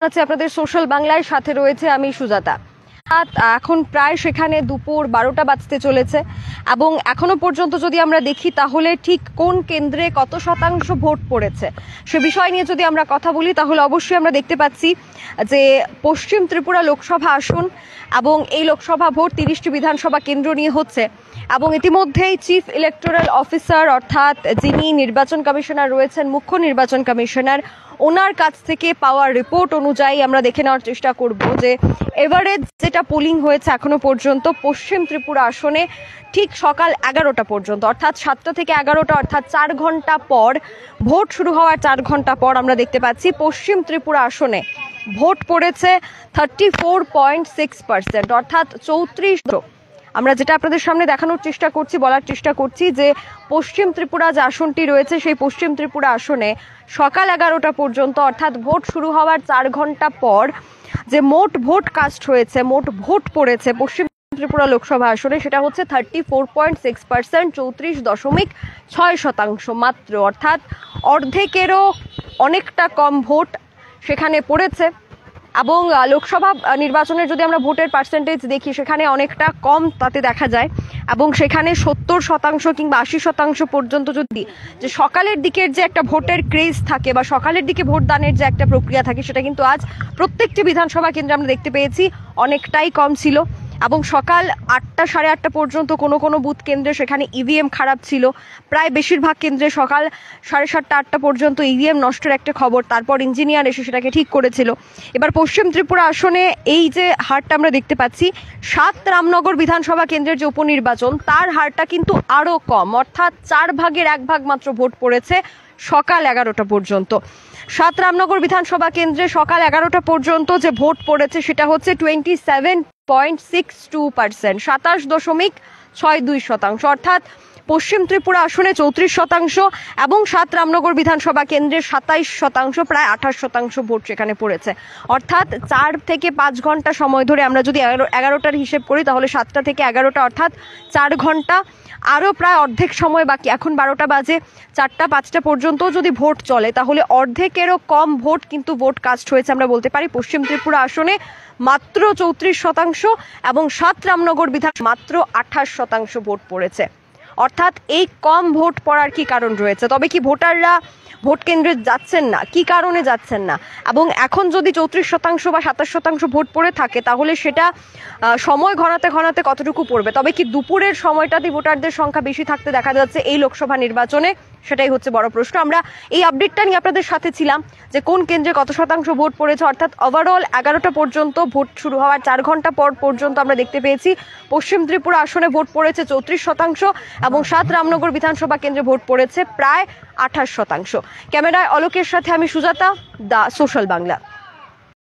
আছে আপনাদের সোশ্যাল বাংলায়, সাথে রয়েছে আমি সুজাতা। এখন প্রায় সেখানে দুপুর 12টা বাজতে চলেছে এবং এখনো পর্যন্ত যদি আমরা দেখি তাহলে ঠিক কোন কেন্দ্রে কত শতাংশ ভোট পড়েছে সে বিষয় নিয়ে যদি আমরা কথা বলি তাহলে অবশ্যই আমরা দেখতে পাচ্ছি যে পশ্চিম ত্রিপুরা লোকসভা আসন এবং এই লোকসভা ভোট 30টি বিধানসভা কেন্দ্র নিয়ে হচ্ছে এবং ইতিমধ্যেই চিফ ইলেকটোরাল অফিসার অর্থাৎ যিনি নির্বাচন কমিশনার রয়েছেন, মুখ্য নির্বাচন কমিশনার, ওনার কাছ থেকে পাওয়া রিপোর্ট অনুযায়ী আমরা দেখে নেওয়ার চেষ্টা করব যে এভারেজ যেটা পোলিং হয়েছে এখনো পর্যন্ত পশ্চিম ত্রিপুরা আসনে ঠিক সকাল 11টা পর্যন্ত, অর্থাৎ 7টা থেকে 11টা, অর্থাৎ 4 ঘন্টা পর, ভোট শুরু হওয়ার 4 ঘন্টা পর আমরা দেখতে পাচ্ছি পশ্চিম ত্রিপুরা আসনে ভোট পড়েছে 34.6%, অর্থাৎ 34। আমরা যেটা আপনাদের সামনে দেখানোর চেষ্টা করছি, বলার চেষ্টা করছি যে পশ্চিম ত্রিপুরা যে আসনটি রয়েছে সেই পশ্চিম ত্রিপুরা আসনে সকাল 11টা পর্যন্ত, অর্থাৎ ভোট শুরু হওয়ার 4 ঘন্টা পর যে মোট ভোট কাস্ট হয়েছে, মোট ভোট পড়েছে পশ্চিম ত্রিপুরা লোকসভা আসনে সেটা হচ্ছে 34.6%, 34.6% মাত্র, অর্থাৎ অর্ধেকেরও অনেকটা কম ভোট সেখানে পড়েছে। এবং লোকসভা নির্বাচনের যদি আমরা ভোটের পার্সেন্টেজ দেখি সেখানে অনেকটা কম তাতে দেখা যায় এবং সেখানে 70% কিংবা 80% পর্যন্ত যদি যে সকালের দিকের যে একটা ভোটের ক্রেজ থাকে বা সকালের দিকে ভোটদানের যে একটা প্রক্রিয়া থাকে সেটা কিন্তু আজ প্রত্যেকটি বিধানসভা কেন্দ্রে আমরা দেখতে পেয়েছি অনেকটাই কম ছিল এবং সকাল 8টা সাড়ে 8টা পর্যন্ত কোনো কোনো বুথ কেন্দ্রে সেখানে ইভিএম খারাপ ছিল, প্রায় বেশিরভাগ কেন্দ্রে সকাল 7:30 8টা পর্যন্ত ইভিএম নষ্টের একটা খবর, তারপর ইঞ্জিনিয়ার এসে সেটাকে ঠিক করেছিল। এবার পশ্চিম ত্রিপুরা আসনে এই যে হারটা আমরা দেখতে পাচ্ছি, 7 রামনগর বিধানসভা কেন্দ্রের যে উপনির্বাচন তার হারটা কিন্তু আরও কম, অর্থাৎ 4 ভাগের 1 ভাগ মাত্র ভোট পড়েছে সকাল 11টা পর্যন্ত। 7 রামনগর বিধানসভা কেন্দ্রে সকাল 11টা পর্যন্ত যে ভোট পড়েছে সেটা হচ্ছে 27.62%, 27.62%, অর্থাৎ পশ্চিম ত্রিপুরা আসনে 34% এবং 7 রামনগর বিধানসভা কেন্দ্রে 27%, প্রায় 28% ভোট সেখানে পড়েছে। অর্থাৎ 4 থেকে 5 ঘন্টা সময় ধরে আমরা যদি 11টার হিসেব করি তাহলে 7টা থেকে 11টা, অর্থাৎ 4 ঘন্টা, আরও প্রায় অর্ধেক সময় বাকি। এখন 12টা বাজে, 4টা 5টা পর্যন্ত যদি ভোট চলে তাহলে অর্ধেকেরও কম ভোট কিন্তু ভোট কাস্ট হয়েছে আমরা বলতে পারি পশ্চিম ত্রিপুরা আসনে, মাত্র 34% এবং 7 রামনগর বিধান মাত্র 28% ভোট পড়েছে। অর্থাৎ এই কম ভোট পড়ার কি কারণ রয়েছে? তবে কি ভোটাররা ভোট কেন্দ্রে যাচ্ছেন না? কি কারণে যাচ্ছেন না? এবং এখন যদি 34% বা 27% ভোট পড়ে থাকে তাহলে সেটা সময় ঘনাতে ঘনাতে কতটুকু পড়বে? তবে কি দুপুরের সময়টাতে ভোটারদের সংখ্যা বেশি থাকতে দেখা যাচ্ছে এই লোকসভা নির্বাচনে? সেটাই হচ্ছে বড় প্রশ্ন। আমরা এই আপডেটটা নিয়ে আপনাদের সাথে ছিলাম যে কোন কেন্দ্রে কত শতাংশ ভোট পড়েছে, অর্থাৎ ওভারঅল 11টা পর্যন্ত, ভোট শুরু হওয়ার 4 ঘন্টা পর পর্যন্ত আমরা দেখতে পেয়েছি পশ্চিম ত্রিপুরা আসনে ভোট পড়েছে 34% এবং 7 রামনগর বিধানসভা কেন্দ্রে ভোট পড়েছে প্রায় 28%। ক্যামেরায় অলোকের সাথে আমি সুজাতা, দা সোশ্যাল বাংলা।